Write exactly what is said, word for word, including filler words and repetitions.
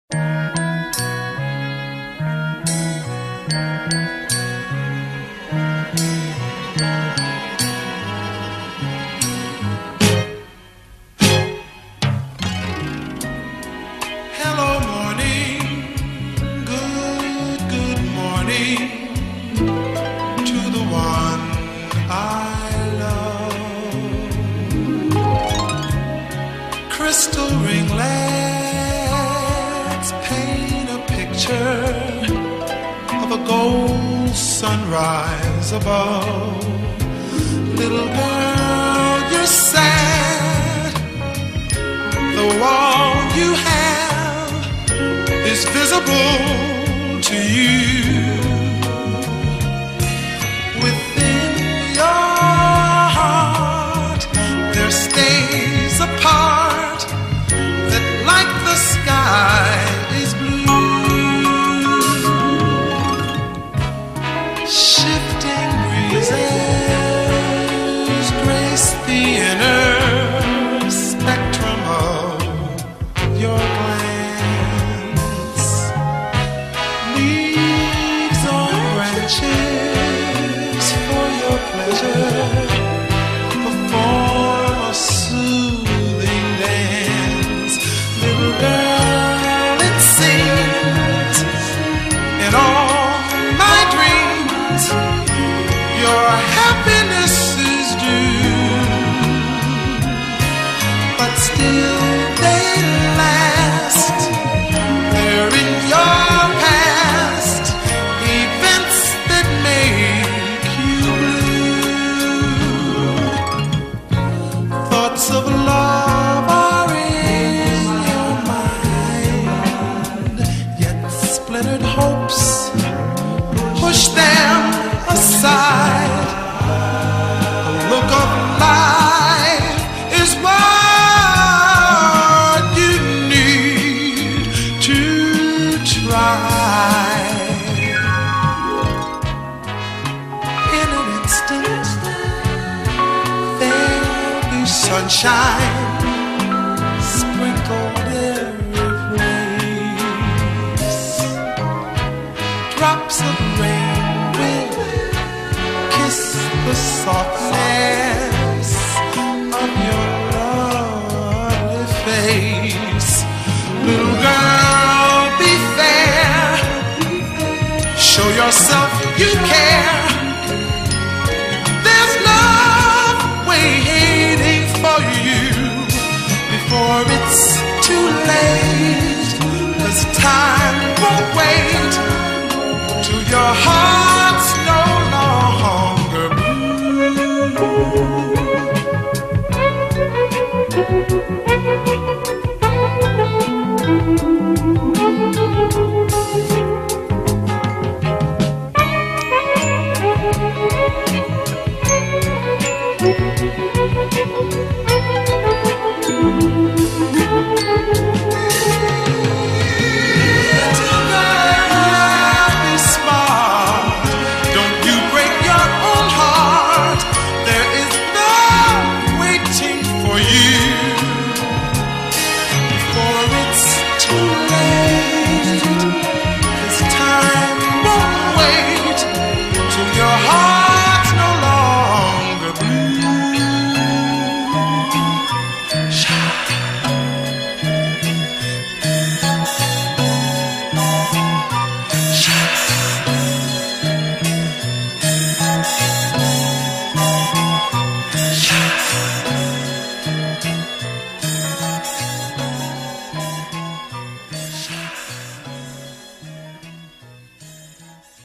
Crystal ringlets paint a picture of a gold sunrise above. Little girl, you're sad. The wall you have is visible to you. Within your heart there stays a part that, like the sky, is blue. Shifting breezes grace the inner spectrum of your glance. Leaves on branches for your pleasure perform a soothing dance. Little girl, it seems in all my dreams your happiness is due, but still they last. They're in your past, events that make you blue. Thoughts of love are in your mind, yet splintered hopes push them aside. A look of life is what you need to try. In an instant there'll be sunshine sprinkled every place. Drops of rain will kiss the soft sand